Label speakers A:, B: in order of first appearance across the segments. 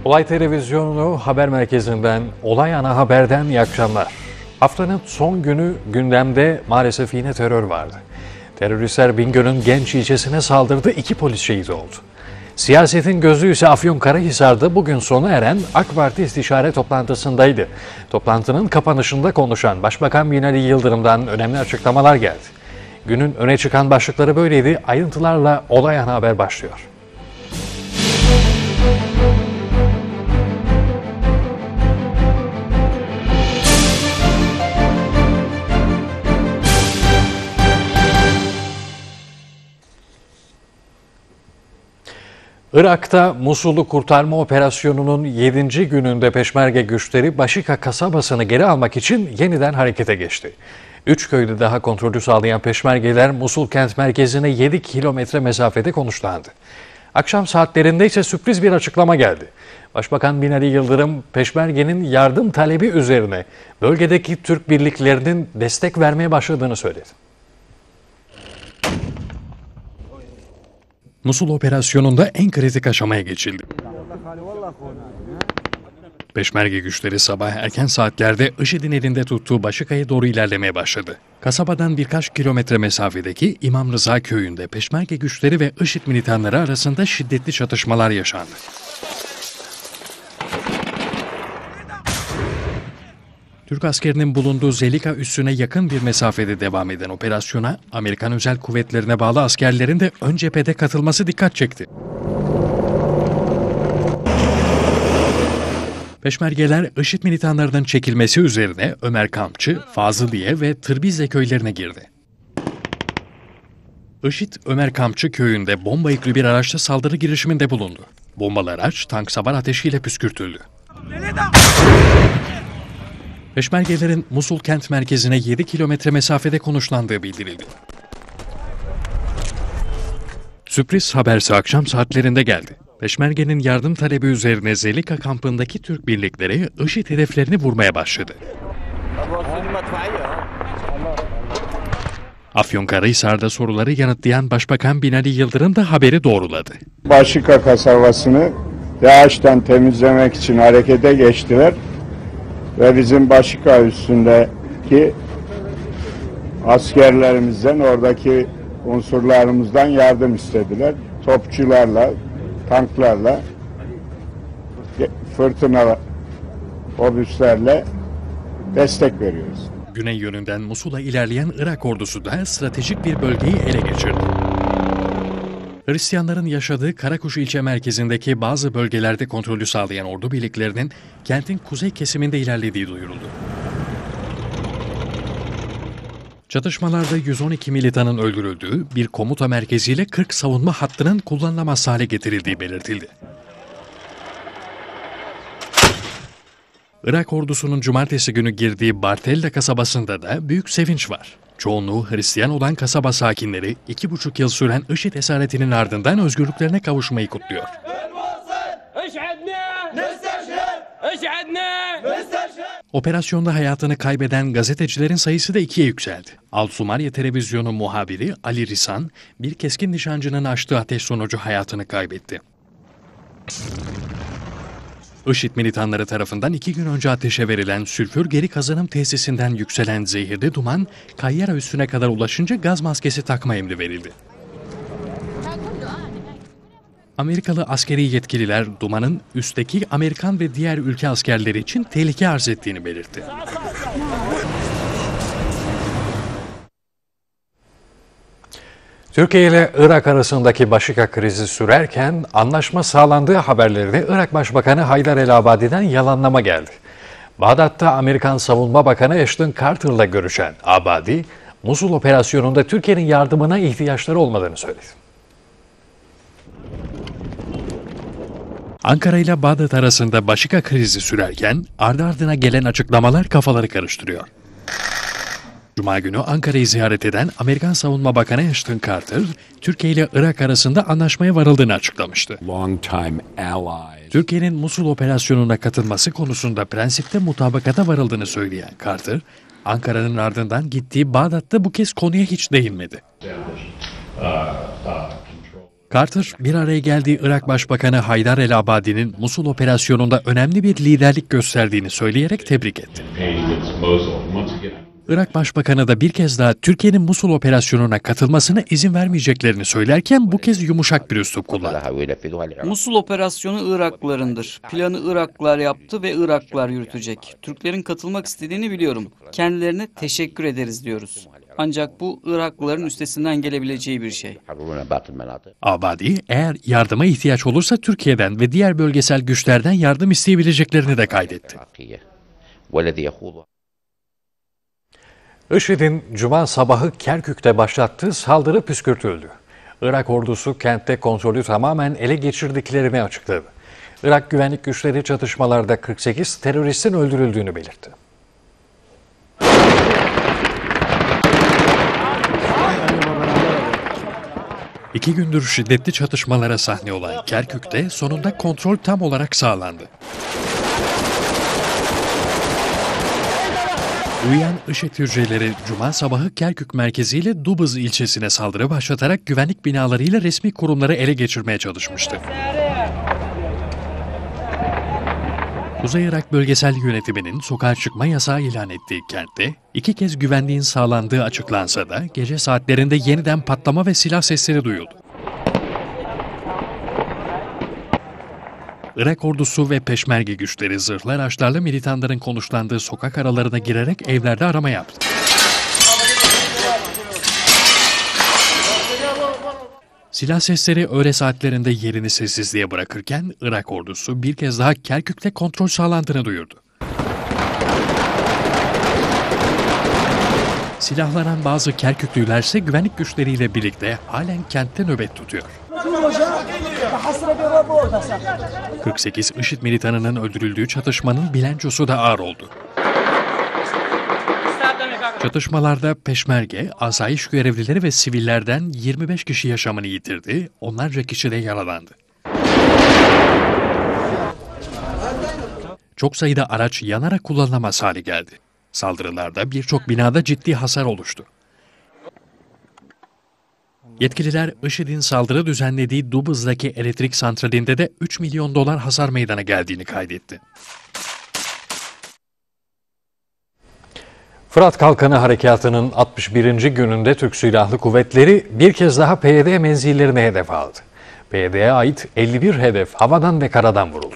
A: Olay Televizyonu haber merkezinden, Olay Ana Haber'den iyi akşamlar. Haftanın son günü gündemde maalesef yine terör vardı. Teröristler Bingöl'ün Genç ilçesine saldırdı, 2 polis şehit oldu. Siyasetin gözü ise Afyonkarahisar'da bugün sona eren AK Parti istişare toplantısındaydı. Toplantının kapanışında konuşan Başbakan Binali Yıldırım'dan önemli açıklamalar geldi. Günün öne çıkan başlıkları böyleydi. Ayrıntılarla Olay Ana Haber başlıyor. Irak'ta Musul'u kurtarma operasyonunun 7. gününde Peşmerge güçleri Başika kasabasını geri almak için yeniden harekete geçti. 3 köyde daha kontrolü sağlayan Peşmergeler Musul kent merkezine 7 kilometre mesafede konuşlandı. Akşam saatlerinde ise sürpriz bir açıklama geldi. Başbakan Binali Yıldırım, Peşmerge'nin yardım talebi üzerine bölgedeki Türk birliklerinin destek vermeye başladığını söyledi. Musul operasyonunda en kritik aşamaya geçildi. Peşmerge güçleri sabah erken saatlerde IŞİD'in elinde tuttuğu Başika'ya doğru ilerlemeye başladı. Kasabadan birkaç kilometre mesafedeki İmam Rıza köyünde Peşmerge güçleri ve IŞİD militanları arasında şiddetli çatışmalar yaşandı. Türk askerinin bulunduğu Zelika üssüne yakın bir mesafede devam eden operasyona Amerikan özel kuvvetlerine bağlı askerlerin de ön cephede katılması dikkat çekti. Peşmergeler IŞİD militanlarının çekilmesi üzerine Ömer Kampçı, Fazıliye ve Tırbize köylerine girdi. IŞİD, Ömer Kampçı köyünde bomba yüklü bir araçta saldırı girişiminde bulundu. Bombalı araç tank savar ateşiyle püskürtüldü. Peşmergelerin Musul kent merkezine 7 kilometre mesafede konuşlandığı bildirildi. Sürpriz haberse akşam saatlerinde geldi. Peşmerge'nin yardım talebi üzerine Zelika kampındaki Türk birlikleri IŞİD hedeflerini vurmaya başladı. Afyonkarahisar'da soruları yanıtlayan Başbakan Binali Yıldırım da haberi doğruladı.
B: Başika kasabasını DAEŞ'ten temizlemek için harekete geçtiler. Ve bizim Başika üstündeki askerlerimizden, oradaki unsurlarımızdan yardım istediler. Topçularla, tanklarla, fırtına obüslerle destek veriyoruz.
A: Güney yönünden Musul'a ilerleyen Irak ordusu da stratejik bir bölgeyi ele geçirdi. Hristiyanların yaşadığı Karakuşu ilçe merkezindeki bazı bölgelerde kontrolü sağlayan ordu birliklerinin kentin kuzey kesiminde ilerlediği duyuruldu. Çatışmalarda 112 militanın öldürüldüğü, bir komuta merkeziyle 40 savunma hattının kullanılamaz hale getirildiği belirtildi. Irak ordusunun cumartesi günü girdiği Bartella kasabasında da büyük sevinç var. Çoğunluğu Hristiyan olan kasaba sakinleri 2,5 yıl süren IŞİD esaretinin ardından özgürlüklerine kavuşmayı kutluyor. Operasyonda hayatını kaybeden gazetecilerin sayısı da 2'ye yükseldi. Al-Sumariye televizyonu muhabiri Ali Risan, bir keskin nişancının açtığı ateş sonucu hayatını kaybetti. IŞİD militanları tarafından 2 gün önce ateşe verilen sülfür geri kazanım tesisinden yükselen zehirli duman, Kayyara üssüne kadar ulaşınca gaz maskesi takma emri verildi. Amerikalı askeri yetkililer dumanın üstteki Amerikan ve diğer ülke askerleri için tehlike arz ettiğini belirtti. Türkiye ile Irak arasındaki Başika krizi sürerken anlaşma sağlandığı haberlerinde Irak Başbakanı Haydar el-Abadi'den yalanlama geldi. Bağdat'ta Amerikan Savunma Bakanı Ashton Carter'la görüşen Abadi, Musul operasyonunda Türkiye'nin yardımına ihtiyaçları olmadığını söyledi. Ankara ile Bağdat arasında Başika krizi sürerken ardı ardına gelen açıklamalar kafaları karıştırıyor. Cuma günü Ankara'yı ziyaret eden Amerikan Savunma Bakanı Ashton Carter, Türkiye ile Irak arasında anlaşmaya varıldığını açıklamıştı. Türkiye'nin Musul operasyonuna katılması konusunda prensipte mutabakata varıldığını söyleyen Carter, Ankara'nın ardından gittiği Bağdat'ta bu kez konuya hiç değinmedi. Carter, bir araya geldiği Irak Başbakanı Haydar el-Abadi'nin Musul operasyonunda önemli bir liderlik gösterdiğini söyleyerek tebrik etti. Irak Başbakanı da bir kez daha Türkiye'nin Musul operasyonuna katılmasına izin vermeyeceklerini söylerken bu kez yumuşak bir üslup kullandı.
C: Musul operasyonu Iraklılarındır. Planı Iraklılar yaptı ve Iraklılar yürütecek. Türklerin katılmak istediğini biliyorum. Kendilerine teşekkür ederiz diyoruz. Ancak bu Iraklıların üstesinden gelebileceği bir şey.
A: Abadi, eğer yardıma ihtiyaç olursa Türkiye'den ve diğer bölgesel güçlerden yardım isteyebileceklerini de kaydetti. IŞİD'in Cuma sabahı Kerkük'te başlattığı saldırı püskürtüldü. Irak ordusu kentte kontrolü tamamen ele geçirdiklerini açıkladı. Irak güvenlik güçleri çatışmalarda 48 teröristin öldürüldüğünü belirtti. İki gündür şiddetli çatışmalara sahne olan Kerkük'te sonunda kontrol tam olarak sağlandı. Uyuyan IŞİD hücreleri Cuma sabahı Kerkük merkeziyle Dubız ilçesine saldırı başlatarak güvenlik binalarıyla resmi kurumları ele geçirmeye çalışmıştı. Kuzey Irak Bölgesel Yönetimi'nin sokağa çıkma yasağı ilan ettiği kentte 2 kez güvenliğin sağlandığı açıklansa da gece saatlerinde yeniden patlama ve silah sesleri duyuldu. Irak ordusu ve peşmerge güçleri zırhlı araçlarla militanların konuşlandığı sokak aralarına girerek evlerde arama yaptı. Silah sesleri öğle saatlerinde yerini sessizliğe bırakırken Irak ordusu bir kez daha Kerkük'te kontrol sağlandığını duyurdu. Silahlanan bazı Kerküklüler ise güvenlik güçleriyle birlikte halen kentte nöbet tutuyor. 48 IŞİD militanının öldürüldüğü çatışmanın bilançosu da ağır oldu. Çatışmalarda peşmerge, asayiş görevlileri ve sivillerden 25 kişi yaşamını yitirdi, onlarca kişi de yaralandı. Çok sayıda araç yanarak kullanılamaz hale geldi. Saldırılarda birçok binada ciddi hasar oluştu. Yetkililer IŞİD'in saldırı düzenlediği Dubız'daki elektrik santralinde de 3 milyon dolar hasar meydana geldiğini kaydetti. Fırat Kalkanı Harekatı'nın 61. gününde Türk Silahlı Kuvvetleri bir kez daha PYD menzillerine hedef aldı. PYD'ye ait 51 hedef havadan ve karadan vuruldu.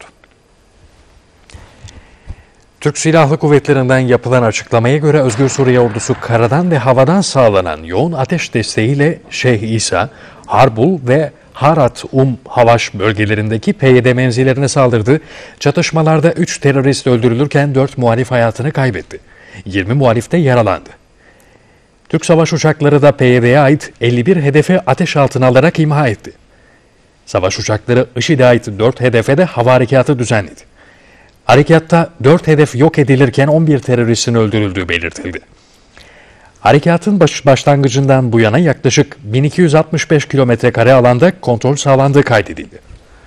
A: Türk Silahlı Kuvvetleri'nden yapılan açıklamaya göre Özgür Suriye Ordusu karadan ve havadan sağlanan yoğun ateş desteğiyle Şeyh İsa, Harbul ve Harat Havaş bölgelerindeki PYD menzillerine saldırdı. Çatışmalarda 3 terörist öldürülürken 4 muhalif hayatını kaybetti. 20 muhalif de yaralandı. Türk savaş uçakları da PYD'ye ait 51 hedefi ateş altına alarak imha etti. Savaş uçakları IŞİD'e ait 4 hedefe de hava harekatı düzenledi. Harekatta 4 hedef yok edilirken 11 teröristin öldürüldüğü belirtildi. Harekatın başlangıcından bu yana yaklaşık 1265 kilometrekare alanda kontrol sağlandığı kaydedildi.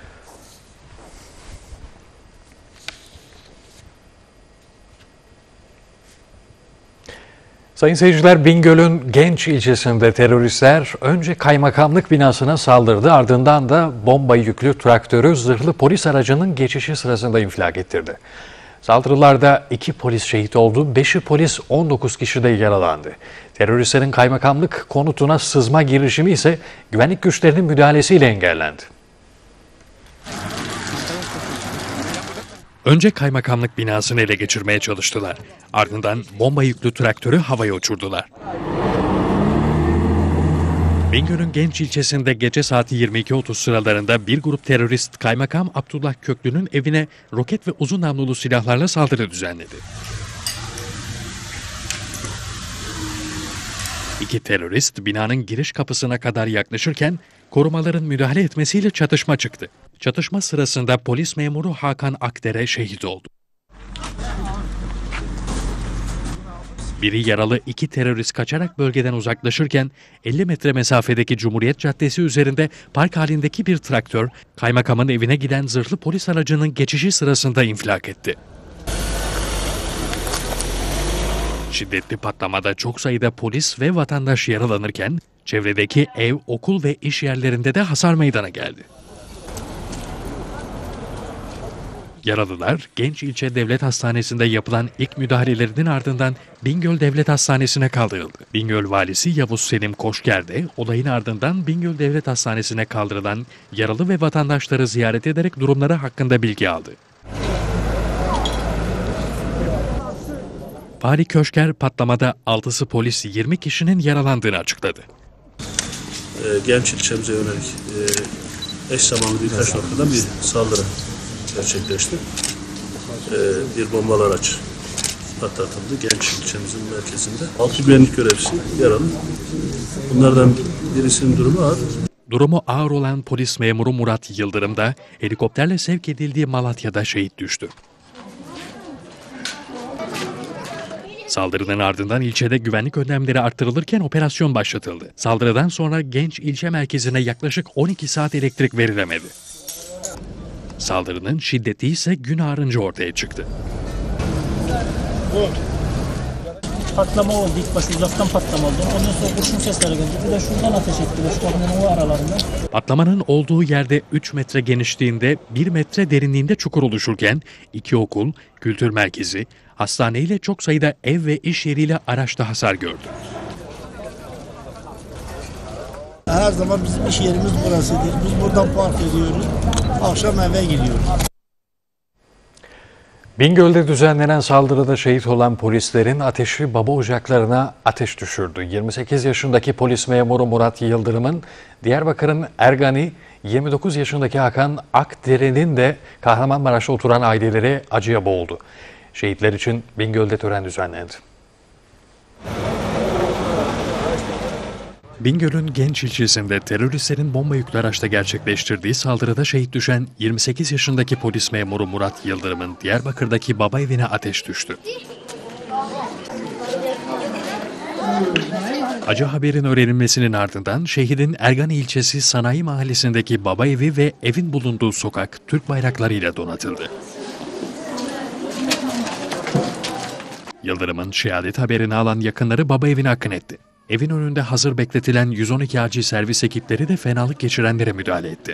A: Sayın seyirciler, Bingöl'ün Genç ilçesinde teröristler önce kaymakamlık binasına saldırdı, ardından da bomba yüklü traktörü zırhlı polis aracının geçişi sırasında infilak ettirdi. Saldırılarda 2 polis şehit oldu, 5'i polis, 19 kişi de yaralandı. Teröristlerin kaymakamlık konutuna sızma girişimi ise güvenlik güçlerinin müdahalesiyle engellendi. Önce kaymakamlık binasını ele geçirmeye çalıştılar. Ardından bomba yüklü traktörü havaya uçurdular. Bingöl'ün Genç ilçesinde gece saati 22.30 sıralarında bir grup terörist Kaymakam Abdullah Köklü'nün evine roket ve uzun namlulu silahlarla saldırı düzenledi. 2 terörist binanın giriş kapısına kadar yaklaşırken korumaların müdahale etmesiyle çatışma çıktı. Çatışma sırasında polis memuru Hakan Akdere şehit oldu. Biri yaralı, 2 terörist kaçarak bölgeden uzaklaşırken 50 metre mesafedeki Cumhuriyet Caddesi üzerinde park halindeki bir traktör, kaymakamın evine giden zırhlı polis aracının geçişi sırasında infilak etti. Şiddetli patlamada çok sayıda polis ve vatandaş yaralanırken Çevredeki ev, okul ve iş yerlerinde de hasar meydana geldi. Yaralılar, Genç İlçe Devlet Hastanesi'nde yapılan ilk müdahalelerinin ardından Bingöl Devlet Hastanesi'ne kaldırıldı. Bingöl Valisi Yavuz Selim Koşger de olayın ardından Bingöl Devlet Hastanesi'ne kaldırılan yaralı ve vatandaşları ziyaret ederek durumları hakkında bilgi aldı. Vali Köşker patlamada 6'sı polis 20 kişinin yaralandığını açıkladı.
D: Genç ilçemize yönelik eş zamanlı birkaç noktadan bir saldırı gerçekleşti. Bir bombalı araç patlatıldı Genç ilçemizin merkezinde. 6 güvenlik görevlisi yaralı. Bunlardan birisinin durumu ağır.
A: Durumu ağır olan polis memuru Murat Yıldırım da helikopterle sevk edildiği Malatya'da şehit düştü. Saldırının ardından ilçede güvenlik önlemleri arttırılırken operasyon başlatıldı. Saldırıdan sonra Genç ilçe merkezine yaklaşık 12 saat elektrik verilemedi. Saldırının şiddeti ise gün ağarınca ortaya çıktı.
E: Patlama oldu. İlk başta uzaktan patlama oldu. Ondan sonra kurşun sesleri geldi. Bir de şuradan ateş ettiler. Şu kapının o aralarında.
A: Patlamanın olduğu yerde 3 metre genişliğinde 1 metre derinliğinde çukur oluşurken 2 okul, kültür merkezi, hastane ile çok sayıda ev ve iş yeriyle araçta hasar gördü.
E: Her zaman bizim iş yerimiz burasıdır. Biz buradan park ediyoruz. Akşam eve gidiyoruz.
A: Bingöl'de düzenlenen saldırıda şehit olan polislerin ateşi baba ocaklarına ateş düşürdü. 28 yaşındaki polis memuru Murat Yıldırım'ın, Diyarbakır'ın Ergani, 29 yaşındaki Hakan Akdere'nin de Kahramanmaraş'ta oturan aileleri acıya boğuldu. Şehitler için Bingöl'de tören düzenlendi. Bingöl'ün Genç ilçesinde teröristlerin bomba yüklü araçta gerçekleştirdiği saldırıda şehit düşen 28 yaşındaki polis memuru Murat Yıldırım'ın Diyarbakır'daki baba evine ateş düştü. Acı haberin öğrenilmesinin ardından şehidin Ergani ilçesi Sanayi Mahallesi'ndeki baba evi ve evin bulunduğu sokak Türk bayraklarıyla donatıldı. Yıldırım'ın şehadet haberini alan yakınları baba evine akın etti. Evin önünde hazır bekletilen 112 acil servis ekipleri de fenalık geçirenlere müdahale etti.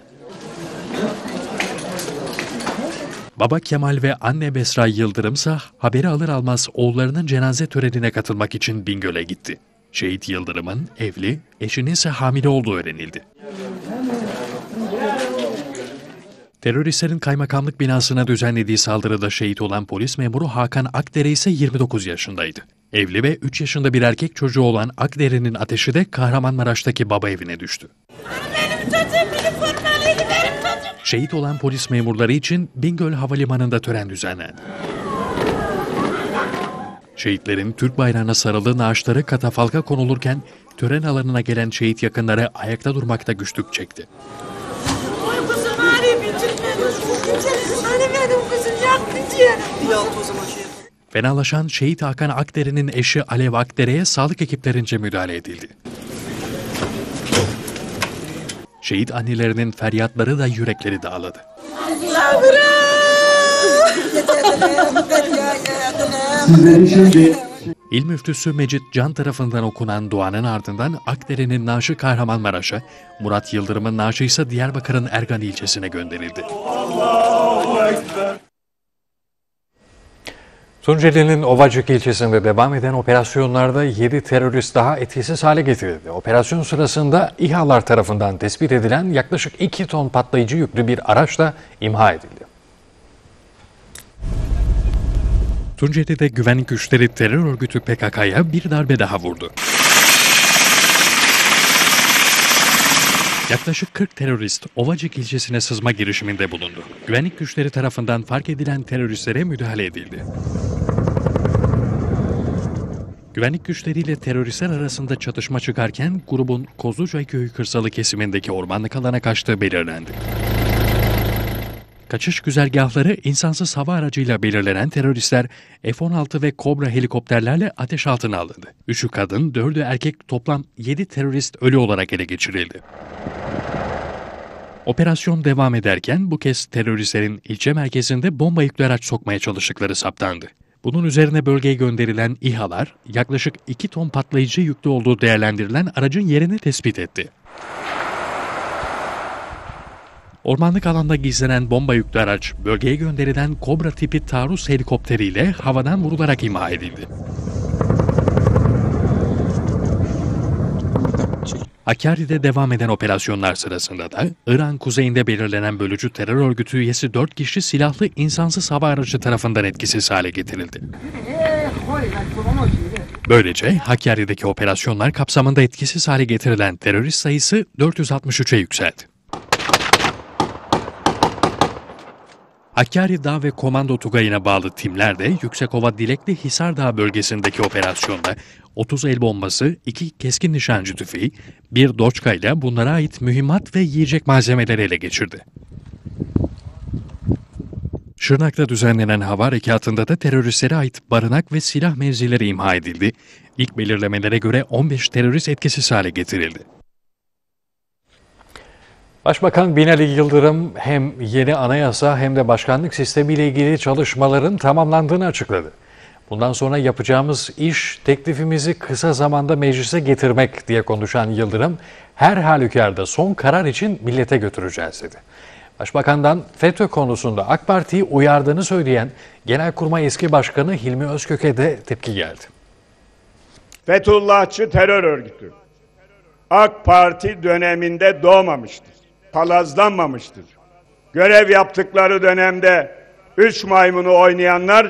A: Baba Kemal ve anne Besra Yıldırımsa haberi alır almaz oğullarının cenaze törenine katılmak için Bingöl'e gitti. Şehit Yıldırım'ın evli, eşinin ise hamile olduğu öğrenildi. Teröristlerin kaymakamlık binasına düzenlediği saldırıda şehit olan polis memuru Hakan Akdere ise 29 yaşındaydı. Evli ve 3 yaşında bir erkek çocuğu olan Akdere'nin ateşi de Kahramanmaraş'taki baba evine düştü. Şehit olan polis memurları için Bingöl Havalimanı'nda tören düzenlendi. Şehitlerin Türk bayrağına sarılı naaşları katafalka konulurken tören alanına gelen şehit yakınları ayakta durmakta güçlük çekti. Fenalaşan şehit Hakan Akdere'nin eşi Alev Akdere'ye sağlık ekiplerince müdahale edildi. Şehit annelerinin feryatları da yürekleri dağladı. İl Müftüsü Mecit Can tarafından okunan duanın ardından Akdere'nin naaşı Kahramanmaraş'a, Murat Yıldırım'ın naaşı ise Diyarbakır'ın Ergani ilçesine gönderildi. Tunceli'nin Ovacık ilçesinde devam eden operasyonlarda 7 terörist daha etkisiz hale getirildi. Operasyon sırasında İHA'lar tarafından tespit edilen yaklaşık 2 ton patlayıcı yüklü bir araç da imha edildi. Tunceli'de güvenlik güçleri terör örgütü PKK'ya bir darbe daha vurdu. Yaklaşık 40 terörist Ovacık ilçesine sızma girişiminde bulundu. Güvenlik güçleri tarafından fark edilen teröristlere müdahale edildi. Güvenlik güçleriyle teröristler arasında çatışma çıkarken grubun Kozlucaköy'ü kırsalı kesimindeki ormanlık alana kaçtığı belirlendi. Kaçış güzergahları insansız hava aracıyla belirlenen teröristler F-16 ve Kobra helikopterlerle ateş altına alındı. 3'ü kadın, 4'ü erkek, toplam 7 terörist ölü olarak ele geçirildi. Operasyon devam ederken bu kez teröristlerin ilçe merkezinde bomba yüklü araç sokmaya çalıştıkları saptandı. Bunun üzerine bölgeye gönderilen İHA'lar yaklaşık 2 ton patlayıcı yüklü olduğu değerlendirilen aracın yerini tespit etti. Ormanlık alanda gizlenen bomba yüklü araç bölgeye gönderilen Kobra tipi taarruz helikopteriyle havadan vurularak imha edildi. Hakkari'de devam eden operasyonlar sırasında da İran kuzeyinde belirlenen bölücü terör örgütü üyesi 4 kişi silahlı insansız hava aracı tarafından etkisiz hale getirildi. Böylece Hakkari'deki operasyonlar kapsamında etkisiz hale getirilen terörist sayısı 463'e yükseldi. Hakkari Dağ ve Komando Tugayı'na bağlı timler de Yüksekova Dilekli Hisar bölgesindeki operasyonda 30 el bombası, 2 keskin nişancı tüfeği, 1 doçka ile bunlara ait mühimmat ve yiyecek malzemeleri ele geçirdi. Şırnak'ta düzenlenen hava harekatında da teröristlere ait barınak ve silah mevzileri imha edildi. İlk belirlemelere göre 15 terörist etkisiz hale getirildi. Başbakan Binali Yıldırım hem yeni anayasa hem de başkanlık sistemiyle ilgili çalışmaların tamamlandığını açıkladı. Bundan sonra yapacağımız iş teklifimizi kısa zamanda meclise getirmek diye konuşan Yıldırım, her halükarda son karar için millete götüreceğiz dedi. Başbakandan FETÖ konusunda AK Parti'yi uyardığını söyleyen Genelkurmay eski başkanı Hilmi Özkök'e de tepki geldi.
B: Fethullahçı terör örgütü AK Parti döneminde doğmamıştır, palazlanmamıştır. Görev yaptıkları dönemde 3 maymunu oynayanlar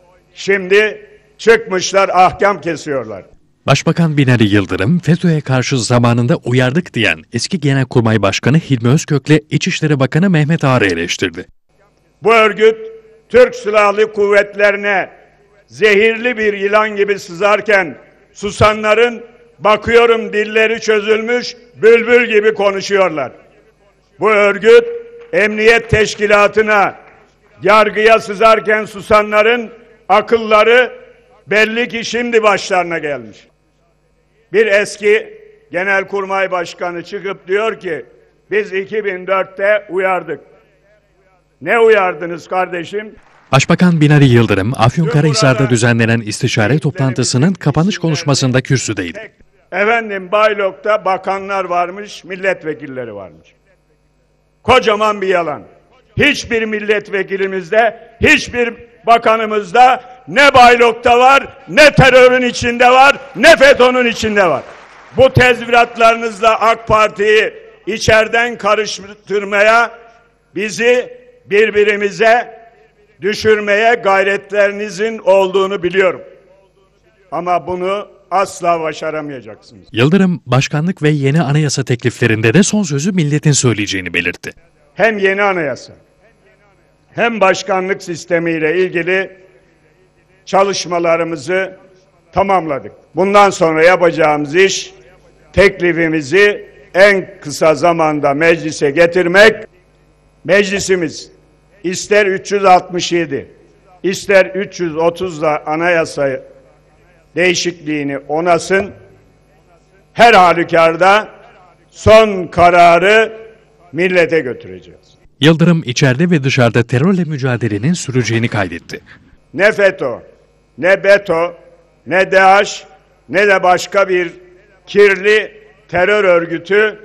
B: şimdi çıkmışlar ahkam kesiyorlar.
A: Başbakan Binali Yıldırım, FETÖ'ye karşı zamanında uyardık diyen eski Genelkurmay Başkanı Hilmi Özkök'le İçişleri Bakanı Mehmet Ağar'ı eleştirdi.
B: Bu örgüt Türk Silahlı Kuvvetlerine zehirli bir yılan gibi sızarken susanların bakıyorum dilleri çözülmüş bülbül gibi konuşuyorlar. Bu örgüt emniyet teşkilatına, yargıya sızarken susanların akılları belli ki şimdi başlarına gelmiş. Bir eski Genelkurmay Başkanı çıkıp diyor ki biz 2004'te uyardık. Ne uyardınız kardeşim?
A: Başbakan Binali Yıldırım, Afyonkarahisar'da düzenlenen istişare toplantısının kapanış konuşmasında kürsüdeydi.
B: Efendim Baylok'ta bakanlar varmış, milletvekilleri varmış. Kocaman bir yalan. Hiçbir milletvekilimizde, hiçbir bakanımızda ne Baylok'ta var, ne terörün içinde var, ne FETÖ'nün içinde var. Bu tezviratlarınızla AK Parti'yi içeriden karıştırmaya, bizi birbirimize düşürmeye gayretlerinizin olduğunu biliyorum. Ama bunu asla başaramayacaksınız.
A: Yıldırım, başkanlık ve yeni anayasa tekliflerinde de son sözü milletin söyleyeceğini belirtti.
B: Hem yeni anayasa, hem başkanlık sistemiyle ilgili çalışmalarımızı tamamladık. Bundan sonra yapacağımız iş, teklifimizi en kısa zamanda meclise getirmek. Meclisimiz ister 367, ister 330'la anayasa değişikliğini onasın, her halükarda son kararı millete götüreceğiz.
A: Yıldırım, içeride ve dışarıda terörle mücadelenin süreceğini kaydetti.
B: Ne FETÖ, ne BETÖ, ne DAEŞ, ne de başka bir kirli terör örgütü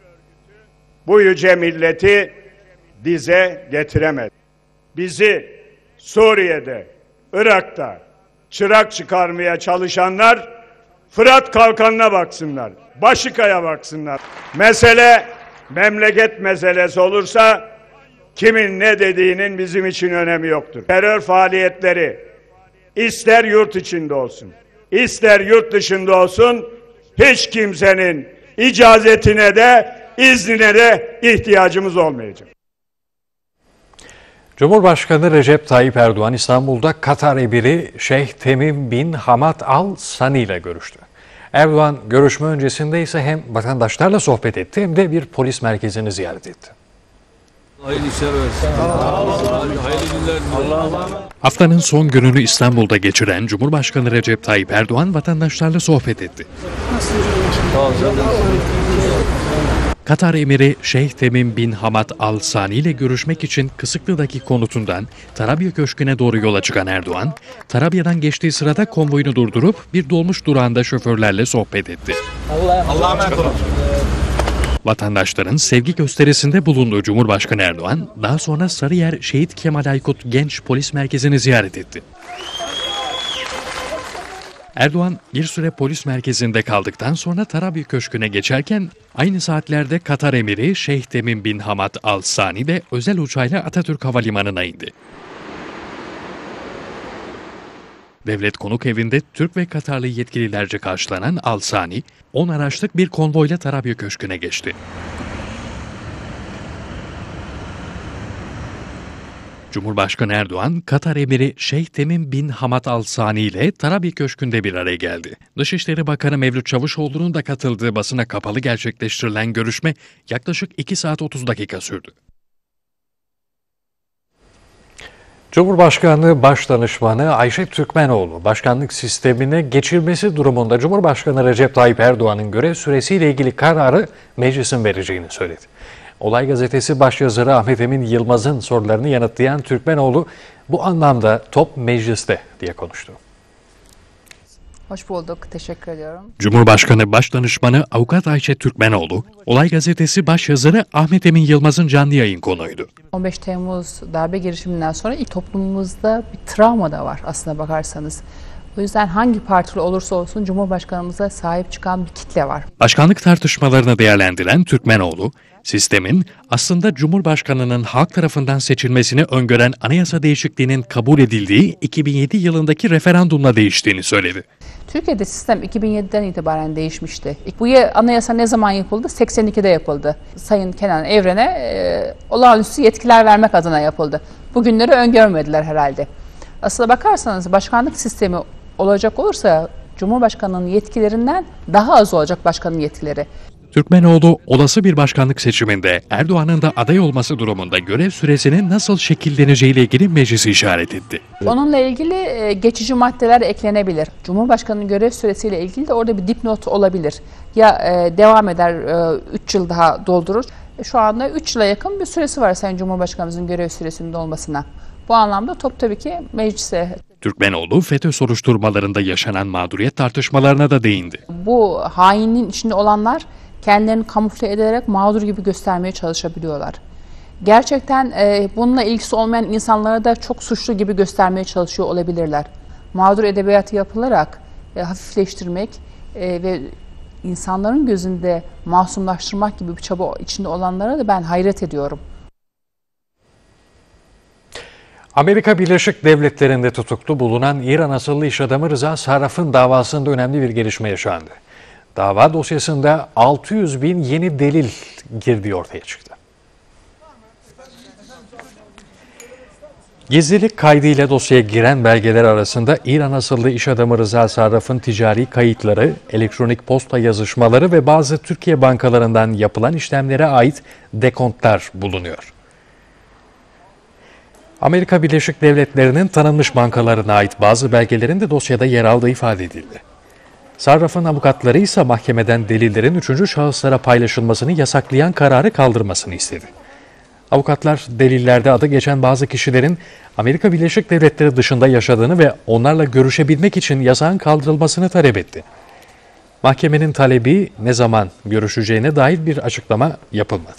B: bu yüce milleti dize getiremedi. Bizi Suriye'de, Irak'ta çırak çıkarmaya çalışanlar Fırat Kalkanı'na baksınlar, Başıka'ya baksınlar. Mesele memleket meselesi olursa kimin ne dediğinin bizim için önemi yoktur. Terör faaliyetleri ister yurt içinde olsun, ister yurt dışında olsun hiç kimsenin icazetine de iznine de ihtiyacımız olmayacak.
A: Cumhurbaşkanı Recep Tayyip Erdoğan İstanbul'da Katar emiri Şeyh Temim bin Hamad Al Sani ile görüştü. Erdoğan görüşme öncesinde ise hem vatandaşlarla sohbet etti hem de bir polis merkezini ziyaret etti.
F: Hayırlı işler versin. Hayırlı günler.
A: Haftanın son gününü İstanbul'da geçiren Cumhurbaşkanı Recep Tayyip Erdoğan vatandaşlarla sohbet etti. Katar emiri Şeyh Temim bin Hamad Al Sani ile görüşmek için Kısıklı'daki konutundan Tarabya Köşkü'ne doğru yola çıkan Erdoğan, Tarabya'dan geçtiği sırada konvoyunu durdurup bir dolmuş durağında şoförlerle sohbet etti.
G: Allah'a emanet olun.
A: Vatandaşların sevgi gösterisinde bulunduğu Cumhurbaşkanı Erdoğan, daha sonra Sarıyer Şehit Kemal Aykut Genç Polis Merkezi'ni ziyaret etti. Erdoğan bir süre polis merkezinde kaldıktan sonra Tarabya Köşkü'ne geçerken aynı saatlerde Katar emiri Şeyh Temim bin Hamad Al Sani de özel uçağıyla Atatürk Havalimanı'na indi. Devlet konuk evinde Türk ve Katarlı yetkililerce karşılanan Al Sani, 10 araçlık bir konvoyla Tarabya Köşkü'ne geçti. Cumhurbaşkanı Erdoğan, Katar emiri Şeyh Temim bin Hamad Al Sani ile Tarabya Köşkü'nde bir araya geldi. Dışişleri Bakanı Mevlüt Çavuşoğlu'nun da katıldığı basına kapalı gerçekleştirilen görüşme yaklaşık 2 saat 30 dakika sürdü. Cumhurbaşkanlığı Başdanışmanı Ayşe Türkmenoğlu, başkanlık sistemine geçilmesi durumunda Cumhurbaşkanı Recep Tayyip Erdoğan'ın görev süresiyle ilgili kararı meclisin vereceğini söyledi. Olay Gazetesi başyazarı Ahmet Emin Yılmaz'ın sorularını yanıtlayan Türkmenoğlu, bu anlamda top mecliste diye konuştu.
H: Hoş bulduk, teşekkür ediyorum.
A: Cumhurbaşkanı Başdanışmanı Avukat Ayşe Türkmenoğlu, Olay Gazetesi başyazarı Ahmet Emin Yılmaz'ın canlı yayın konuğuydu.
H: 15 Temmuz darbe girişiminden sonra ilk toplumumuzda bir travma da var aslına bakarsanız. O yüzden hangi partili olursa olsun Cumhurbaşkanımıza sahip çıkan bir kitle var.
A: Başkanlık tartışmalarını değerlendiren Türkmenoğlu, sistemin aslında Cumhurbaşkanı'nın halk tarafından seçilmesini öngören anayasa değişikliğinin kabul edildiği 2007 yılındaki referandumla değiştiğini söyledi.
H: Türkiye'de sistem 2007'den itibaren değişmişti. Bu anayasa ne zaman yapıldı? 82'de yapıldı. Sayın Kenan Evren'e olağanüstü yetkiler vermek adına yapıldı. Bugünleri öngörmediler herhalde. Aslına bakarsanız başkanlık sistemi olacak olursa Cumhurbaşkanı'nın yetkilerinden daha az olacak başkanın yetkileri.
A: Türkmenoğlu, olası bir başkanlık seçiminde Erdoğan'ın da aday olması durumunda görev süresinin nasıl şekilleneceğiyle ilgili meclisi işaret etti.
H: Onunla ilgili geçici maddeler eklenebilir. Cumhurbaşkanının görev süresiyle ilgili de orada bir dipnot olabilir. Ya devam eder 3 yıl daha doldurur. Şu anda 3 yıla yakın bir süresi var Sayın Cumhurbaşkanımızın görev süresinin dolmasına. Bu anlamda top tabii ki meclise.
A: Türkmenoğlu, FETÖ soruşturmalarında yaşanan mağduriyet tartışmalarına da değindi.
H: Bu hainin içinde olanlar kendilerini kamufle ederek mağdur gibi göstermeye çalışabiliyorlar. Gerçekten bununla ilgisi olmayan insanlara da çok suçlu gibi göstermeye çalışıyor olabilirler. Mağdur edebiyatı yapılarak hafifleştirmek ve insanların gözünde masumlaştırmak gibi bir çaba içinde olanlara da ben hayret ediyorum.
A: Amerika Birleşik Devletleri'nde tutuklu bulunan İran asıllı iş adamı Rıza Sarraf'ın davasında önemli bir gelişme yaşandı. Dava dosyasında 600 bin yeni delil girdiği ortaya çıktı. Gizlilik kaydıyla dosyaya giren belgeler arasında İran asıllı iş adamı Rıza Sarraf'ın ticari kayıtları, elektronik posta yazışmaları ve bazı Türkiye bankalarından yapılan işlemlere ait dekontlar bulunuyor. Amerika Birleşik Devletleri'nin tanınmış bankalarına ait bazı belgelerin de dosyada yer aldığı ifade edildi. Sarraf'ın avukatları ise mahkemeden delillerin 3. şahıslara paylaşılmasını yasaklayan kararı kaldırmasını istedi. Avukatlar delillerde adı geçen bazı kişilerin Amerika Birleşik Devletleri dışında yaşadığını ve onlarla görüşebilmek için yasağın kaldırılmasını talep etti. Mahkemenin talebi ne zaman görüşeceğine dair bir açıklama yapılmadı.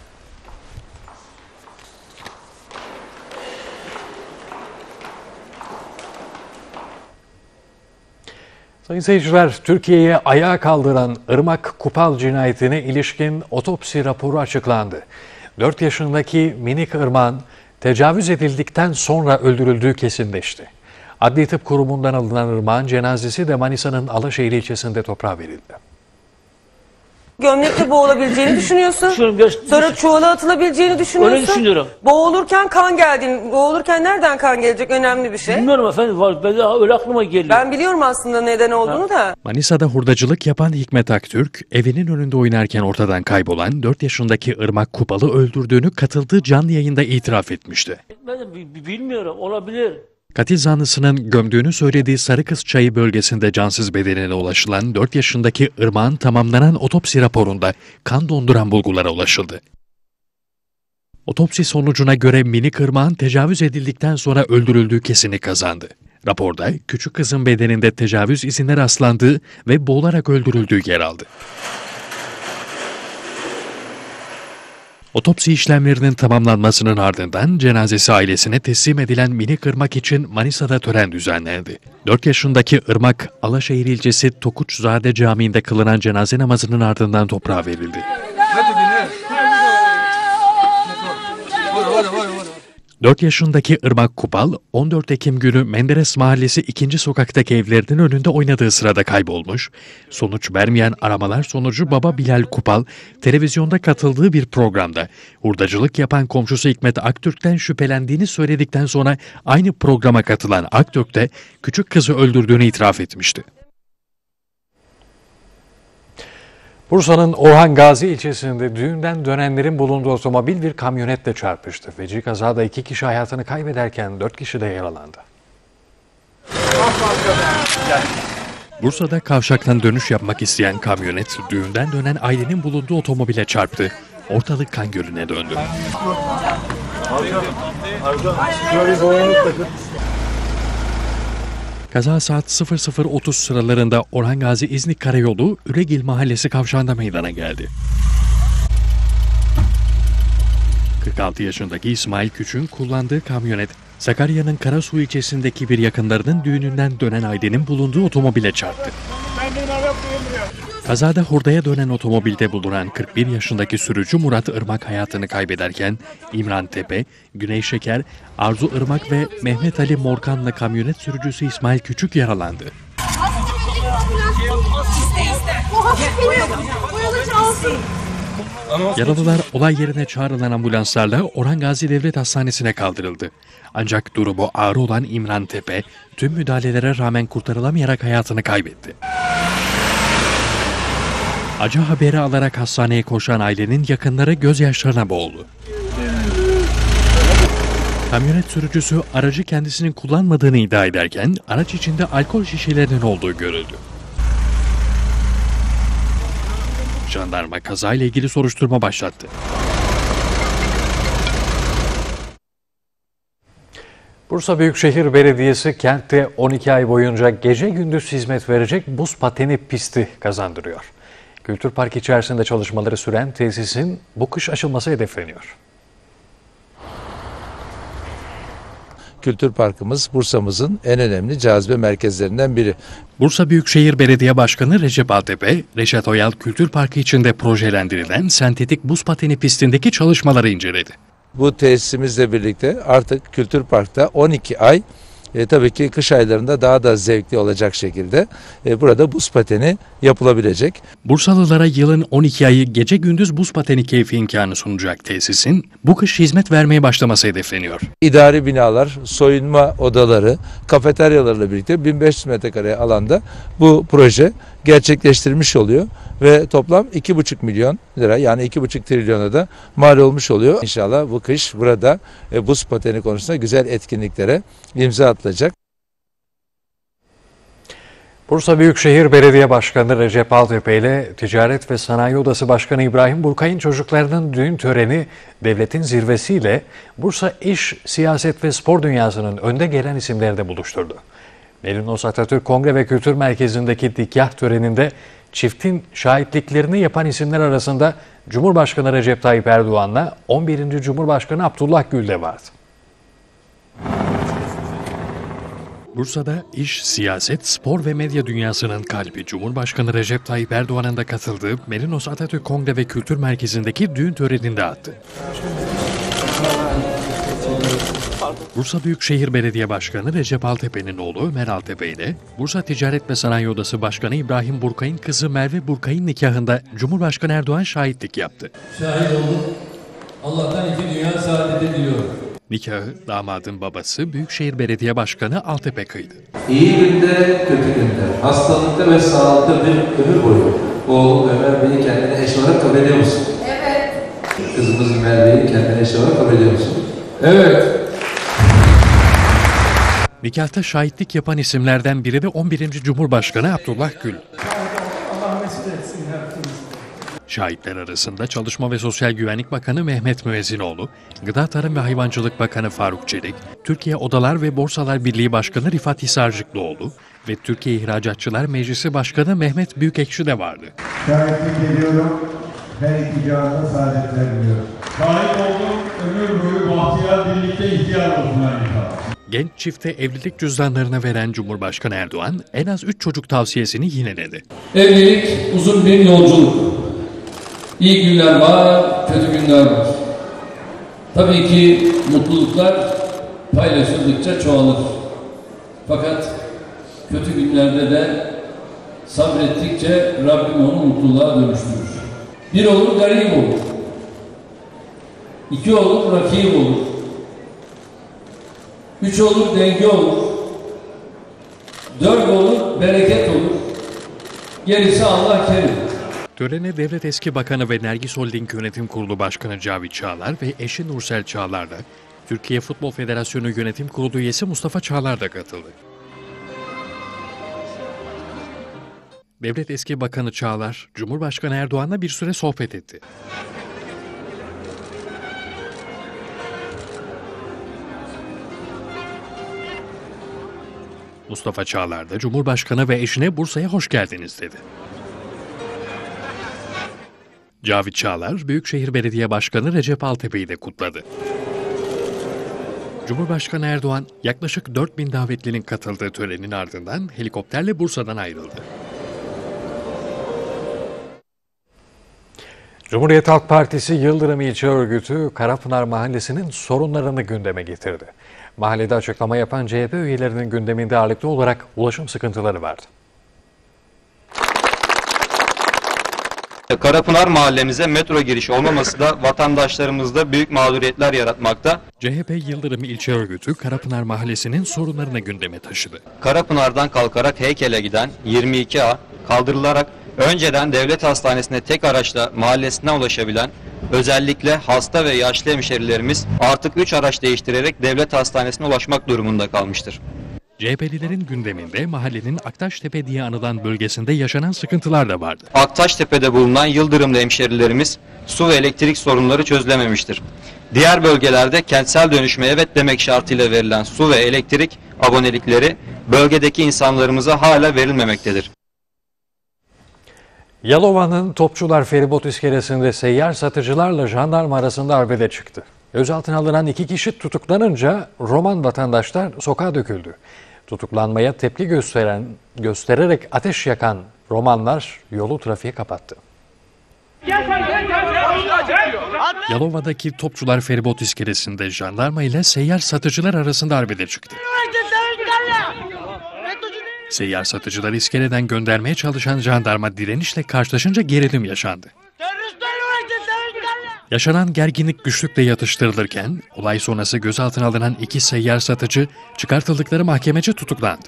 A: Sayın seyirciler, Türkiye'ye ayağa kaldıran Irmak Kupal cinayetine ilişkin otopsi raporu açıklandı. 4 yaşındaki minik Irmak'ın tecavüz edildikten sonra öldürüldüğü kesinleşti. Adli Tıp Kurumu'ndan alınan Irmak'ın cenazesi de Manisa'nın Alaşehir ilçesinde toprağa verildi.
I: Gömlekle boğulabileceğini düşünüyorsun. Sonra çuvala atılabileceğini düşünüyorsun.
E: Öyle düşünüyorum.
I: Boğulurken kan geldiğini, boğulurken nereden kan gelecek önemli bir şey.
E: Bilmiyorum efendim, ben de öyle aklıma geliyor.
I: Ben biliyorum aslında neden olduğunu da.
A: Manisa'da hurdacılık yapan Hikmet Aktürk, evinin önünde oynarken ortadan kaybolan 4 yaşındaki Irmak Kupal'ı öldürdüğünü katıldığı canlı yayında itiraf etmişti.
E: Ben de bilmiyorum, olabilir.
A: Katil zanlısının gömdüğünü söylediği Sarıkız Çayı bölgesinde cansız bedenine ulaşılan 4 yaşındaki Irmak'ın tamamlanan otopsi raporunda kan donduran bulgulara ulaşıldı. Otopsi sonucuna göre minik Irmak'ın tecavüz edildikten sonra öldürüldüğü kesinlik kazandı. Raporda küçük kızın bedeninde tecavüz izine rastlandığı ve boğularak öldürüldüğü yer aldı. Otopsi işlemlerinin tamamlanmasının ardından cenazesi ailesine teslim edilen minik Irmak için Manisa'da tören düzenlendi. 4 yaşındaki Irmak, Alaşehir ilçesi Tokuçzade Camii'nde kılınan cenaze namazının ardından toprağa verildi. 4 yaşındaki Irmak Kupal, 14 Ekim günü Menderes Mahallesi 2. sokaktaki evlerinin önünde oynadığı sırada kaybolmuş. Sonuç vermeyen aramalar sonucu baba Bilal Kupal, televizyonda katıldığı bir programda hurdacılık yapan komşusu Hikmet Aktürk'ten şüphelendiğini söyledikten sonra aynı programa katılan Aktürk de küçük kızı öldürdüğünü itiraf etmişti.
G: Bursa'nın Orhan Gazi ilçesinde düğünden dönenlerin bulunduğu otomobil bir kamyonetle çarpıştı. Feci kazada 2 kişi hayatını kaybederken 4 kişi de yaralandı.
A: Bursa'da kavşaktan dönüş yapmak isteyen kamyonet düğünden dönen ailenin bulunduğu otomobile çarptı. Ortalık kan gölüne döndü. Kaza saat 00.30 sıralarında Orhan Gazi İznik Karayolu Üregil Mahallesi kavşağında meydana geldi. 46 yaşındaki İsmail Küçük'ün kullandığı kamyonet, Sakarya'nın Karasu ilçesindeki bir yakınlarının düğününden dönen ailenin bulunduğu otomobile çarptı. Kazada hurdaya dönen otomobilde bulunan 41 yaşındaki sürücü Murat Irmak hayatını kaybederken İmran Tepe, Güney Şeker, Arzu Irmak ve Mehmet Ali Morkan'la kamyonet sürücüsü İsmail Küçük yaralandı. Yaralılar olay yerine çağrılan ambulanslarla Orhan Gazi Devlet Hastanesi'ne kaldırıldı. Ancak durumu ağır olan İmran Tepe tüm müdahalelere rağmen kurtarılamayarak hayatını kaybetti. Acı haberi alarak hastaneye koşan ailenin yakınları gözyaşlarına boğuldu. Kamyonet sürücüsü aracı kendisinin kullanmadığını iddia ederken araç içinde alkol şişelerinin olduğu görüldü. Jandarma kazayla ilgili soruşturma başlattı.
G: Bursa Büyükşehir Belediyesi kentte 12 ay boyunca gece gündüz hizmet verecek buz pateni pisti kazandırıyor. Kültür Park içerisinde çalışmaları süren tesisin bu kış açılması hedefleniyor.
J: Kültür Parkımız Bursa'mızın en önemli cazibe merkezlerinden biri.
A: Bursa Büyükşehir Belediye Başkanı Recep Altepe, Reşat Oyal Kültür Parkı içinde projelendirilen sentetik buz pateni pistindeki çalışmaları inceledi.
J: Bu tesisimizle birlikte artık Kültür Park'ta 12 ay tabii ki kış aylarında daha da zevkli olacak şekilde burada buz pateni yapılabilecek.
A: Bursalılara yılın 12 ayı gece gündüz buz pateni keyfi imkanı sunacak tesisin bu kış hizmet vermeye başlaması hedefleniyor.
J: İdari binalar, soyunma odaları, kafeteryalarla birlikte 1500 metrekare alanda bu proje gerçekleştirilmiş oluyor ve toplam 2,5 milyon lira yani 2,5 trilyona da mal olmuş oluyor. İnşallah bu kış burada buz pateni konusunda güzel etkinliklere imza atılacak.
G: Bursa Büyükşehir Belediye Başkanı Recep Altepe ile Ticaret ve Sanayi Odası Başkanı İbrahim Burkay'ın çocuklarının düğün töreni devletin zirvesiyle Bursa iş, siyaset ve spor dünyasının önde gelen isimlerini buluşturdu. Merinos Atatürk Kongre ve Kültür Merkezi'ndeki nikah töreninde çiftin şahitliklerini yapan isimler arasında Cumhurbaşkanı Recep Tayyip Erdoğan'la 11. Cumhurbaşkanı Abdullah Gül de vardı.
A: Bursa'da iş, siyaset, spor ve medya dünyasının kalbi Cumhurbaşkanı Recep Tayyip Erdoğan'ın da katıldığı Merinos Atatürk Kongre ve Kültür Merkezi'ndeki düğün töreninde attı. Bursa Büyükşehir Belediye Başkanı Recep Altepe'nin oğlu Ömer Altepe ile Bursa Ticaret ve Sanayi Odası Başkanı İbrahim Burkay'ın kızı Merve Burkay'ın nikahında Cumhurbaşkanı Erdoğan şahitlik yaptı.
F: Şahit olduk. Allah'tan 2 dünya saadeti diliyorum.
A: Nikahı damadın babası Büyükşehir Belediye Başkanı Altepe kıydı.
K: İyi günde, kötü günde, hastalıkta ve sağlıkta bir ömür boyu oğlum Ömer Bey'i kendine eş olarak kabul ediyor musun? Evet. Kızımız Merve'yi kendine eş olarak kabul ediyor musun?
F: Evet.
A: Nikahta şahitlik yapan isimlerden biri de 11. Cumhurbaşkanı Abdullah Gül. Şahitler arasında Çalışma ve Sosyal Güvenlik Bakanı Mehmet Müezzinoğlu, Gıda Tarım ve Hayvancılık Bakanı Faruk Çelik, Türkiye Odalar ve Borsalar Birliği Başkanı Rifat Hisarcıklıoğlu ve Türkiye İhracatçılar Meclisi Başkanı Mehmet Büyükekşi de vardı.
L: Şahitlik ediyorum, her iki cihazda saadetler diliyorum.
M: Şahit oldum, ömür boyu bahtiyar birlikte ihtiyar olsun inşallah.
A: Genç çifte evlilik cüzdanlarını veren Cumhurbaşkanı Erdoğan en az 3 çocuk tavsiyesini yineledi.
F: Evlilik uzun bir yolculuk. İyi günler var, kötü günler var. Tabii ki mutluluklar paylaşıldıkça çoğalır. Fakat kötü günlerde de sabrettikçe Rabbim onu mutluluğa dönüştürür. Bir olur garip olur. 2 olur rakip olur. 3 olur denge olur. 4 olur bereket olur. Gerisi Allah kerim.
A: Törene Devlet Eski Bakanı ve Nergis Holding Yönetim Kurulu Başkanı Cavit Çağlar ve eşi Nursel Çağlar da, Türkiye Futbol Federasyonu Yönetim Kurulu üyesi Mustafa Çağlar da katıldı. Devlet Eski Bakanı Çağlar, Cumhurbaşkanı Erdoğan'la bir süre sohbet etti. Mustafa Çağlar da Cumhurbaşkanı ve eşine Bursa'ya hoş geldiniz dedi. Cavit Çağlar, Büyükşehir Belediye Başkanı Recep Altepe'yi de kutladı. Cumhurbaşkanı Erdoğan, yaklaşık 4000 davetlinin katıldığı törenin ardından helikopterle Bursa'dan ayrıldı. Cumhuriyet Halk Partisi Yıldırım İlçe Örgütü, Karapınar Mahallesi'nin sorunlarını gündeme getirdi. Mahallede açıklama yapan CHP üyelerinin gündeminde ağırlıklı olarak ulaşım sıkıntıları vardı.
N: Karapınar mahallemize metro girişi olmaması da vatandaşlarımızda büyük mağduriyetler yaratmakta.
A: CHP Yıldırım İlçe Örgütü, Karapınar Mahallesi'nin sorunlarını gündeme taşıdı.
N: Karapınar'dan kalkarak Heykel'e giden 22A kaldırılarak önceden devlet hastanesine tek araçla mahallesine ulaşabilen, özellikle hasta ve yaşlı hemşerilerimiz artık 3 araç değiştirerek devlet hastanesine ulaşmak durumunda kalmıştır.
A: CHP'lilerin gündeminde mahallenin Aktaştepe diye anılan bölgesinde yaşanan sıkıntılar da vardı.
N: Aktaştepe'de bulunan Yıldırımlı hemşerilerimiz su ve elektrik sorunları çözülememiştir. Diğer bölgelerde kentsel dönüşüme evet demek şartıyla verilen su ve elektrik abonelikleri bölgedeki insanlarımıza hala verilmemektedir.
A: Yalova'nın Topçular Feribot iskelesinde seyyar satıcılarla jandarma arasında arbede çıktı. Gözaltına alınan 2 kişi tutuklanınca Roman vatandaşlar sokağa döküldü. Tutuklanmaya tepki göstererek ateş yakan Romanlar yolu trafiğe kapattı. Yalova'daki Topçular Feribot iskelesinde jandarma ile seyyar satıcılar arasında arbede çıktı. Seyyar satıcıları iskeleden göndermeye çalışan jandarma direnişle karşılaşınca gerilim yaşandı. Yaşanan gerginlik güçlükle yatıştırılırken olay sonrası gözaltına alınan 2 seyyar satıcı çıkartıldıkları mahkemece tutuklandı.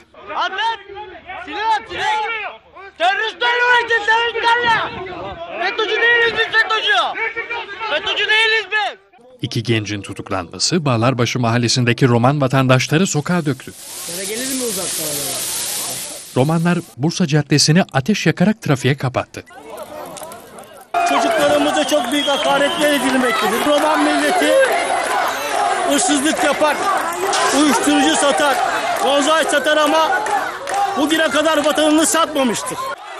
A: İki gencin tutuklanması Bağlarbaşı mahallesindeki Roman vatandaşları sokağa döktü. Romanlar Bursa Caddesi'ni ateş yakarak trafiğe kapattı.
E: Çocuklarımıza çok büyük hakaretler edilmektedir. Roman milleti hırsızlık yapar, uyuşturucu satar, bonzai satar ama bugüne kadar vatanını satmamıştır.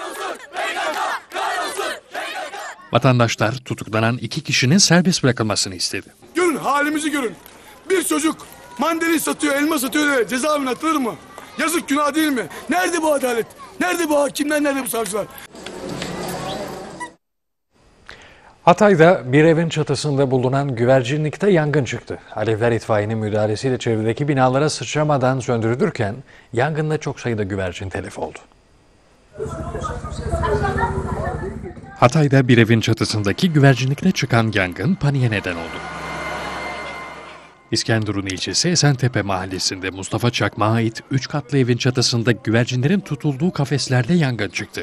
A: Vatandaşlar tutuklanan 2 kişinin serbest bırakılmasını istedi.
O: Görün, halimizi görün. Bir çocuk mandalin satıyor, elma satıyor diye cezaevine atılır mı? Yazık, günah değil mi? Nerede bu adalet? Nerede bu hakimler? Nerede bu savcılar?
A: Hatay'da bir evin çatısında bulunan güvercinlikte yangın çıktı. Alevler itfaiyenin müdahalesiyle çevredeki binalara sıçramadan söndürülürken yangında çok sayıda güvercin telef oldu. Hatay'da bir evin çatısındaki güvercinlikte çıkan yangın paniğe neden oldu. İskenderun ilçesi Esentepe mahallesinde Mustafa Çakmak'a ait 3 katlı evin çatısında güvercinlerin tutulduğu kafeslerde yangın çıktı.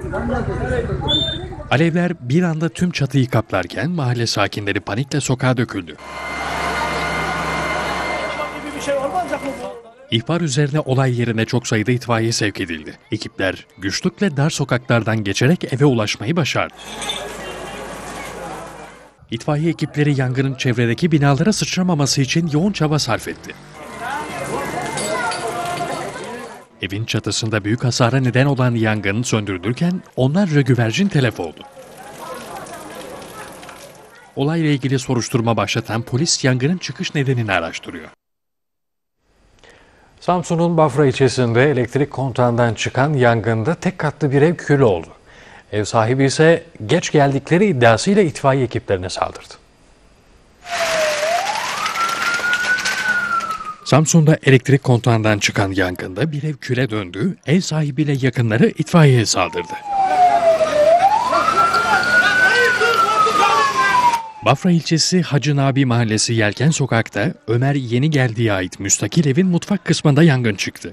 A: Alevler bir anda tüm çatıyı kaplarken mahalle sakinleri panikle sokağa döküldü. İhbar üzerine olay yerine çok sayıda itfaiye sevk edildi. Ekipler güçlükle dar sokaklardan geçerek eve ulaşmayı başardı. İtfaiye ekipleri yangının çevredeki binalara sıçramaması için yoğun çaba sarf etti. Evin çatısında büyük hasara neden olan yangın söndürülürken onlarca güvercin telef oldu. Olayla ilgili soruşturma başlatan polis yangının çıkış nedenini araştırıyor. Samsun'un Bafra ilçesinde elektrik kontağından çıkan yangında tek katlı bir ev kül oldu. Ev sahibi ise geç geldikleri iddiasıyla itfaiye ekiplerine saldırdı. Samsun'da elektrik kontağından çıkan yangında bir ev küle döndü, ev sahibiyle yakınları itfaiyeye saldırdı. Bafra ilçesi Hacı Nabi Mahallesi Yelken Sokak'ta Ömer Yeni Geldi'ye ait müstakil evin mutfak kısmında yangın çıktı.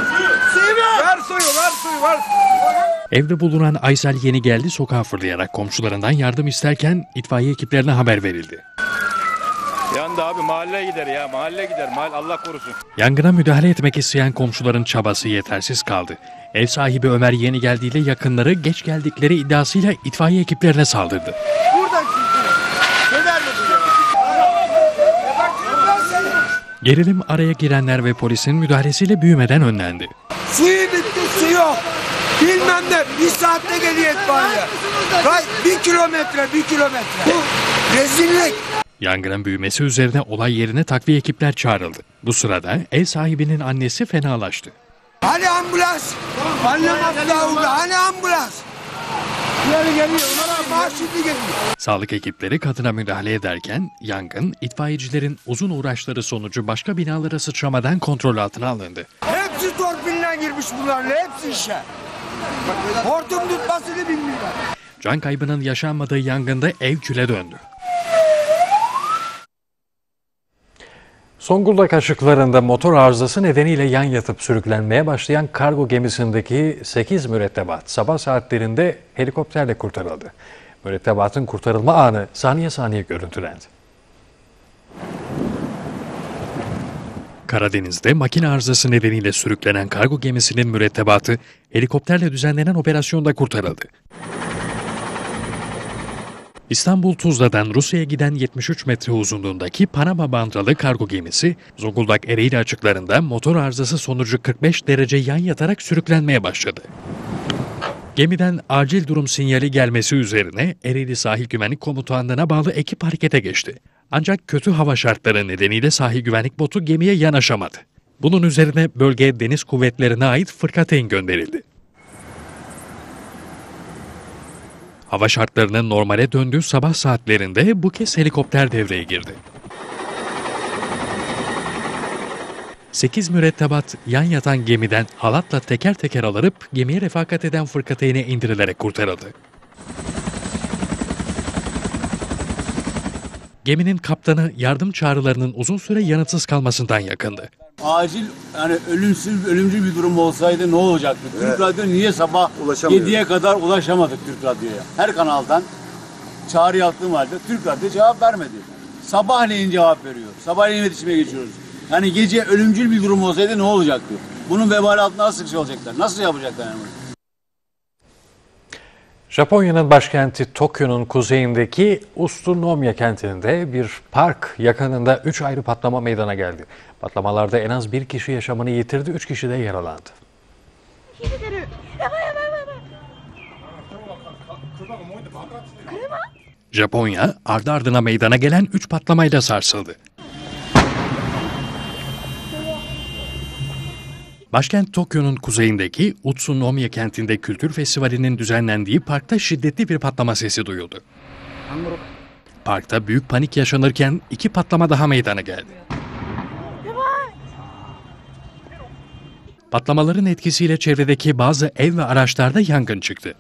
A: Evde bulunan Aysel Yeni Geldi sokağa fırlayarak komşularından yardım isterken itfaiye ekiplerine haber verildi.
P: Yandı abi, mahalle gider ya, mahalle gider, Allah korusun.
A: Yangına müdahale etmek isteyen komşuların çabası yetersiz kaldı. Ev sahibi Ömer Yeni Geldi ile yakınları geç geldikleri iddiasıyla itfaiye ekiplerine saldırdı. Gerilim araya girenler ve polisin müdahalesiyle büyümeden önlendi.
Q: Suyu bitti, su yok. Bilmem ne, bir saatte geliyor itfaiye. 1 kilometre. Bu rezillik.
A: Yangının büyümesi üzerine olay yerine takviye ekipler çağrıldı. Bu sırada ev sahibinin annesi fenalaştı.
Q: Hani ambulans? Annem hasta, hani ambulans? Geliyor, şimdi geliyor.
A: Sağlık ekipleri kadına müdahale ederken yangın itfaiyecilerin uzun uğraşları sonucu başka binalara sıçramadan kontrol altına alındı.
Q: Hepsi torpille girmiş bunların, hepsi işe. Hortum tutmasını bilmiyorlar.
A: Can kaybının yaşanmadığı yangında ev küle döndü. Zonguldak açıklarında motor arızası nedeniyle yan yatıp sürüklenmeye başlayan kargo gemisindeki 8 mürettebat sabah saatlerinde helikopterle kurtarıldı. Mürettebatın kurtarılma anı saniye saniye görüntülendi. Karadeniz'de makine arızası nedeniyle sürüklenen kargo gemisinin mürettebatı helikopterle düzenlenen operasyonda kurtarıldı. İstanbul Tuzla'dan Rusya'ya giden 73 metre uzunluğundaki Panama bandralı kargo gemisi, Zonguldak Ereğli açıklarında motor arızası sonucu 45 derece yan yatarak sürüklenmeye başladı. Gemiden acil durum sinyali gelmesi üzerine Ereğli Sahil Güvenlik Komutanlığı'na bağlı ekip harekete geçti. Ancak kötü hava şartları nedeniyle sahil güvenlik botu gemiye yanaşamadı. Bunun üzerine bölgeye deniz kuvvetlerine ait fırkateyn gönderildi. Hava şartlarının normale döndüğü sabah saatlerinde bu kez helikopter devreye girdi. 8 mürettebat yan yatan gemiden halatla teker teker alınıp gemiye refakat eden fırkateyne indirilerek kurtarıldı. Geminin kaptanı yardım çağrılarının uzun süre yanıtsız kalmasından yakındı.
R: Acil ölümcül bir durum olsaydı ne olacaktı? Evet. Türk Radyo niye sabah 7'ye kadar ulaşamadık Türk Radyo'ya? Her kanaldan çağrı yaptığım halde Türk Radyo cevap vermedi. Sabahleyin cevap veriyor. Sabahleyin iletişime geçiyoruz. Yani gece ölümcül bir durum olsaydı ne olacaktı? Bunun vebali altında nasıl şey olacaklar? Nasıl yapacaklar yani?
A: Japonya'nın başkenti Tokyo'nun kuzeyindeki Utsunomiya kentinde bir park yakınında 3 ayrı patlama meydana geldi. Patlamalarda en az 1 kişi yaşamını yitirdi, 3 kişi de yaralandı. Japonya, ardı ardına meydana gelen 3 patlamayla sarsıldı. Başkent Tokyo'nun kuzeyindeki Utsunomiya kentinde kültür festivalinin düzenlendiği parkta şiddetli bir patlama sesi duyuldu. Parkta büyük panik yaşanırken 2 patlama daha meydana geldi. Patlamaların etkisiyle çevredeki bazı ev ve araçlarda yangın çıktı.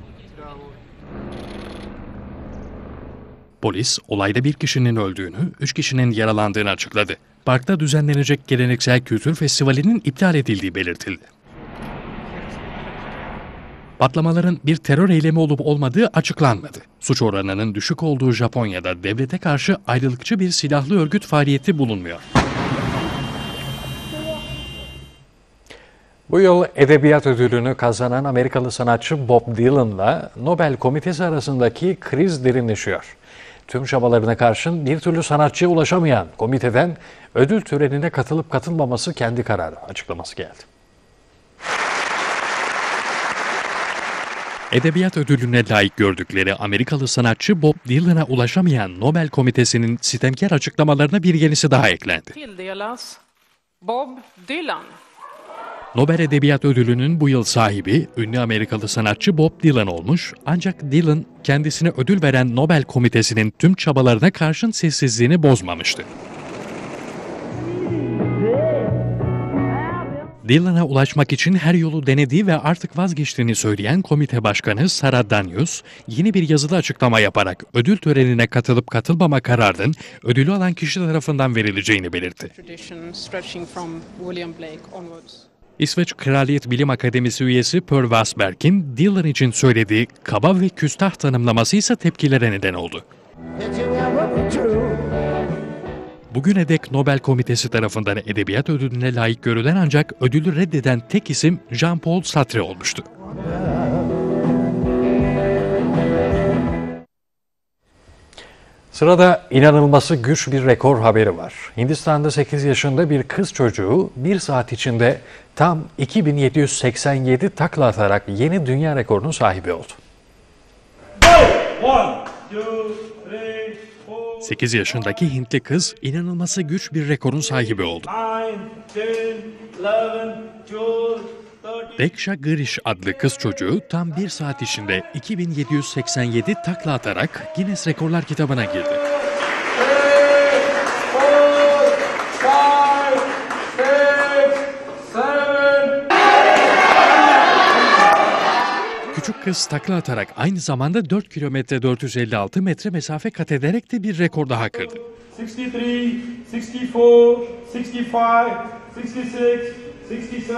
A: Polis, olayda 1 kişinin öldüğünü, 3 kişinin yaralandığını açıkladı. Parkta düzenlenecek geleneksel kültür festivalinin iptal edildiği belirtildi. Patlamaların bir terör eylemi olup olmadığı açıklanmadı. Suç oranının düşük olduğu Japonya'da devlete karşı ayrılıkçı bir silahlı örgüt faaliyeti bulunmuyor. Bu yıl edebiyat ödülünü kazanan Amerikalı sanatçı Bob Dylan'la Nobel Komitesi arasındaki kriz derinleşiyor. Tüm çabalarına karşın bir türlü sanatçıya ulaşamayan komiteden ödül törenine katılıp katılmaması kendi kararı açıklaması geldi. Edebiyat ödülüne layık gördükleri Amerikalı sanatçı Bob Dylan'a ulaşamayan Nobel Komitesi'nin sitemkar açıklamalarına bir yenisi daha eklendi.
S: Bob Dylan.
A: Nobel Edebiyat Ödülü'nün bu yıl sahibi ünlü Amerikalı sanatçı Bob Dylan olmuş, ancak Dylan kendisine ödül veren Nobel Komitesi'nin tüm çabalarına karşın sessizliğini bozmamıştı. Dylan'a ulaşmak için her yolu denediği ve artık vazgeçtiğini söyleyen komite başkanı Sarah Danius, yeni bir yazılı açıklama yaparak ödül törenine katılıp katılmama kararının ödülü alan kişi tarafından verileceğini belirtti. İsveç Kraliyet Bilim Akademisi üyesi Per Wasberg'in Dylan için söylediği kaba ve küstah tanımlaması ise tepkilere neden oldu. Bugüne dek Nobel Komitesi tarafından edebiyat ödülüne layık görülen ancak ödülü reddeden tek isim Jean-Paul Sartre olmuştu. Sırada inanılması güç bir rekor haberi var. Hindistan'da 8 yaşında bir kız çocuğu 1 saat içinde tam 2787 takla atarak yeni dünya rekorunun sahibi oldu. 8 yaşındaki Hintli kız inanılması güç bir rekorun sahibi oldu. Deksha Girish adlı kız çocuğu tam 1 saat içinde 2787 takla atarak Guinness Rekorlar kitabına girdi. Küçük kız takla atarak aynı zamanda 4 kilometre 456 metre mesafe kat ederek de bir rekor daha kırdı.
M: 63, 64, 65, 66, 67,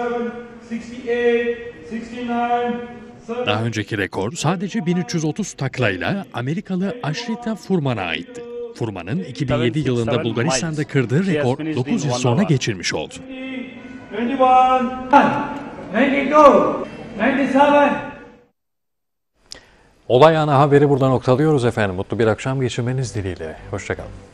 M: 68, 69,
A: Daha önceki rekor sadece 1330 taklayla Amerikalı Ashrita Furman'a aitti. Furman'ın 2007 yılında Bulgaristan'da kırdığı rekor 9 yıl sonra geçilmiş oldu.
M: 21, 92, 97.
A: Olay ana haberi burada noktalıyoruz efendim. Mutlu bir akşam geçirmeniz dileğiyle. Hoşça kalın.